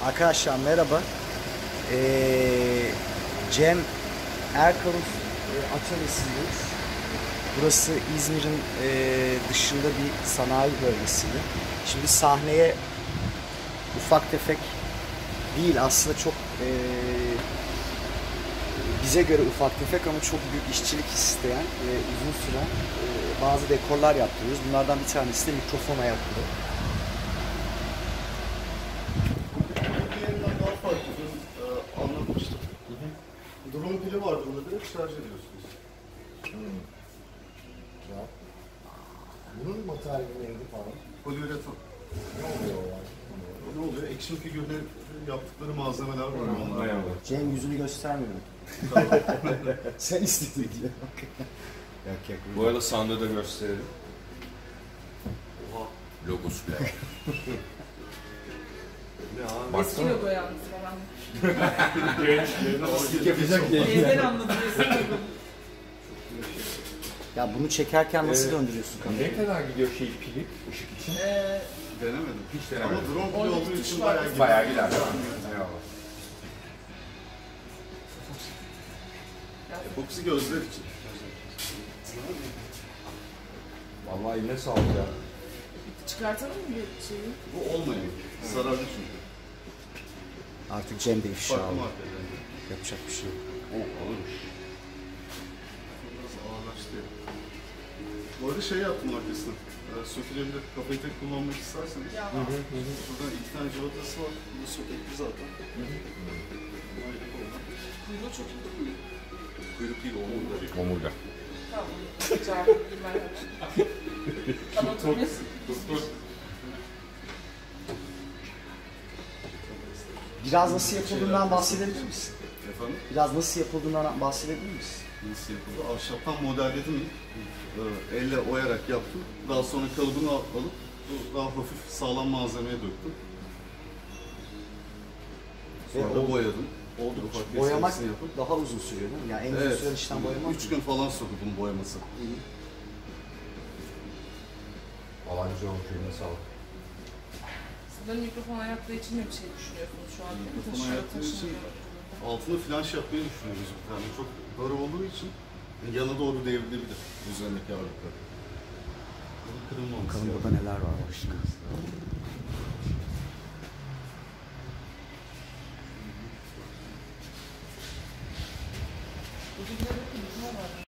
Arkadaşlar merhaba. Cem Erkal'ın atölyesindeyiz. Burası İzmir'in dışında bir sanayi bölgesinde. Şimdi sahneye ufak tefek değil aslında çok bize göre ufak tefek ama çok büyük işçilik isteyen ve uzun süren bazı dekorlar yaptırıyoruz. Bunlardan bir tanesi de mikrofon ayakları. Diğerinden daha farklı. Dün anlatmıştım. Drone pili vardı, onu direkt şarj ediyorsunuz. Ya. Bunun materyali neydi falan? Poliüretan. Ne oluyor yani? Ne oluyor? Action figürde yaptıkları malzemeler var onlar. Cem yüzünü göstermiyor. Sen istedin diye. Yok. Bu arada sandığı da gösterelim. Oha. Logosu bile var. Ne abi? Eski logo yalnız falan. Nasıl yapacak Evden anladım eski logo. Ya bunu çekerken nasıl döndürüyorsun kamerayı? Ne kadar gidiyor pili ışık için? Denemedim. Hiç denemedim. Ama drone pili 12 olduğu tuş için var. bayağı gidiyor. Bayağı gider değil mi? Eyvallah. Epoksi gözler için. Vallahi eline sağlık ya. Çıkartalım mı bir şeyi? Bu olmuyor. Zararlı çünkü. Artık Cem de ifşa Farklı aldı. markalar. Yapacak bir şey yok. Olurmuş. Biraz ağırlaştı ya. Bu arada şey yaptım arkasına. Sökülebilir. Kafayı tek kullanmak isterseniz. Ya Şuradan 2 tane civatası var. Bunu sökekli zaten. kuyruğu çok iyi. Kuyruk değil, omurga. Omurga. Tamam. Cevap bilmem. Anatomi. Biraz nasıl yapıldığından bahsedebilir misin? Efendim? Biraz nasıl yapıldığından bahsedebilir misin? Nasıl yapıldı? Ahşaptan modelledim ilk. Elle oyarak yaptım. Daha sonra kalıbını alıp daha hafif sağlam malzemeye döktüm. Sonra da boyadım. Oldukça. Ufak Boyamak kesimini yapıp. daha uzun sürüyor değil mi? Yani en uzun süren işlem boyamak. 3 gün falan sürdü bunun boyaması. Vallahi güzel olmuş. Eline sağlık. Sanırım mikrofon ayaklığı için de bir şey düşünüyorsunuz şu an. Mikrofon Taşıyor, ayaklığı için taşınıyor. altını flanş yapmayı düşünüyoruz bir tane. Çok dar olduğu için yana doğru devrilebilir üzerindeki ağırlıklar. Kırılmaması. Bakalım burada neler var başka. Bugün de bakın ne var.